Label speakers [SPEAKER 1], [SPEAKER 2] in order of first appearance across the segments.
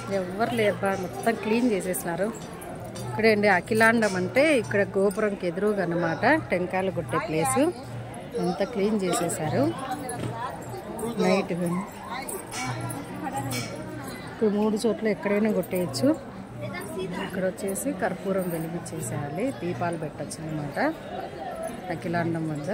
[SPEAKER 1] ఎవ్వరు లేరు, మొత్తం క్లీన్ చేసేసినారు. ఇక్కడే అండి అఖిలాండం అంటే ఇక్కడ గోపురంకి ఎదురుగా అన్నమాట, టెంకాయలు కొట్టే ప్లేసు. అంతా క్లీన్ చేసేసారు నైట్. ఇప్పుడు 3 చోట్ల ఎక్కడైనా కొట్టేయచ్చు. ఇక్కడ వచ్చేసి కర్పూరం వెలిగించేసేయాలి, దీపాలు పెట్టచ్చు అన్నమాట అఖిలాండం వద్ద.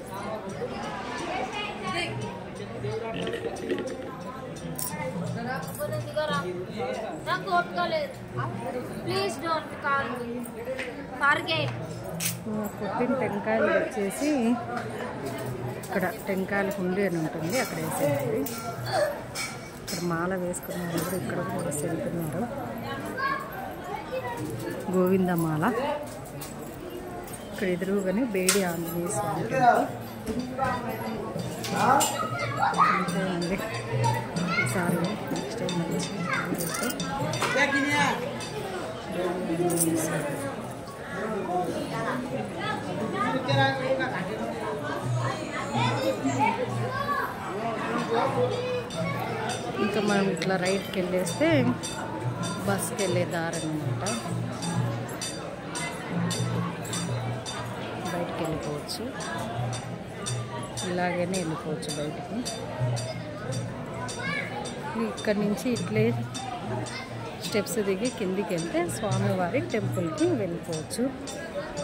[SPEAKER 1] కొట్టిన టెంకాయలు వచ్చేసి ఇక్కడ టెంకాయల హుండీ అని ఉంటుంది, అక్కడ వేసేయాలి. ఇక్కడ మాల వేసుకున్న వాళ్ళు కూడా ఇక్కడ కూడా వెళ్తున్నారు, గోవిందమాల. ఇక్కడ ఎదురుగానే బేడి ఆంజనేయ స్వామి అండి. ఈసారి నెక్స్ట్ టైం ఇంకా మనం ఇట్లా రైట్కి వెళ్ళేస్తే బస్కి వెళ్ళే దారి అన్నమాట. బయటికి వెళ్ళిపోవచ్చు, ఇలాగనే వెళ్ళిపోవచ్చు బయటికి. ఇక్కడ నుంచి ఇట్లే స్టెప్స్ దిగి కిందికి వెళ్తే స్వామివారి టెంపుల్కి వెళ్ళిపోవచ్చు.